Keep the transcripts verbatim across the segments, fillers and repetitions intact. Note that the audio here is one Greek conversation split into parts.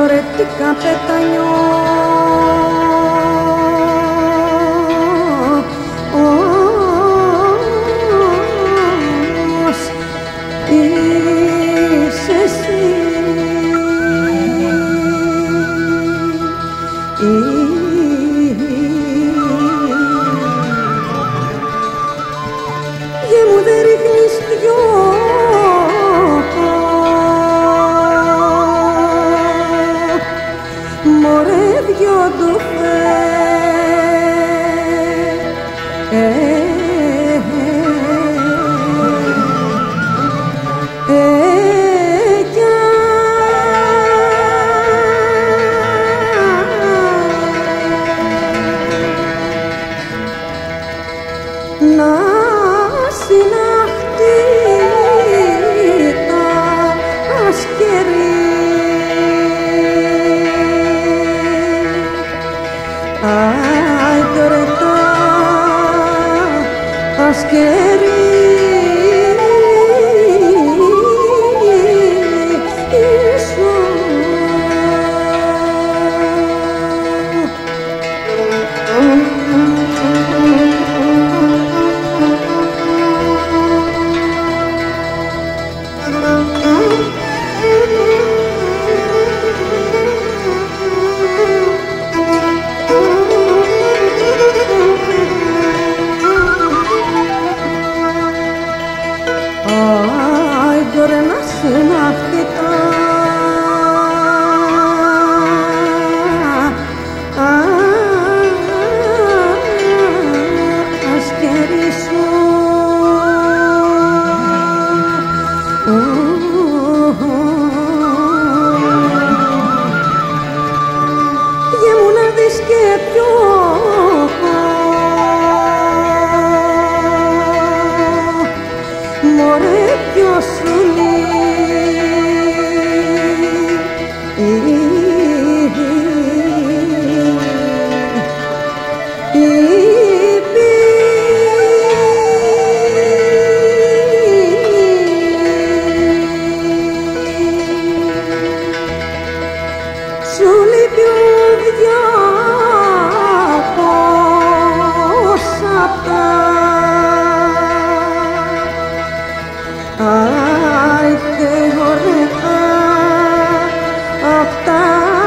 ρε τι καπετάνιο. Είσαι εσύ, γε μου δε ρίχνεις δυο, μωρέ δυο ντουφέκια. Να συναχτεί τα ασκέρι, άι τώρα τα ασκέρι. Συναχτεί τα ασκέρι σου, γε μου να δεις και ποιος, μωρέ ποιος σου σου λείπει ο Διάκος απ' τα άι θεωρετά απ' τα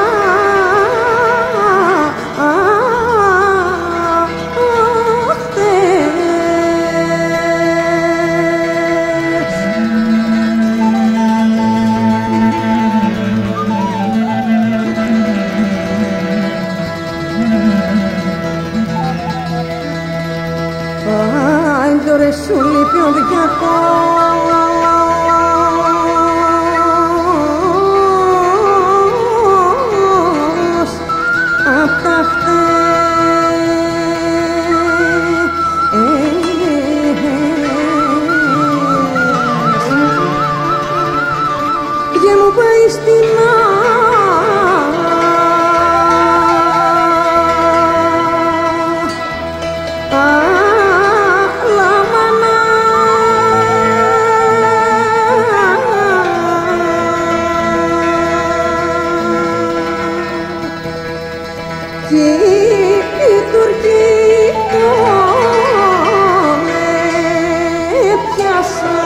ρε σου λείπει ο Διάκος απ' τα χθες, γε μου πάει στην Αλαμάνα. Κι οι Τούρκοι με επιάσανε.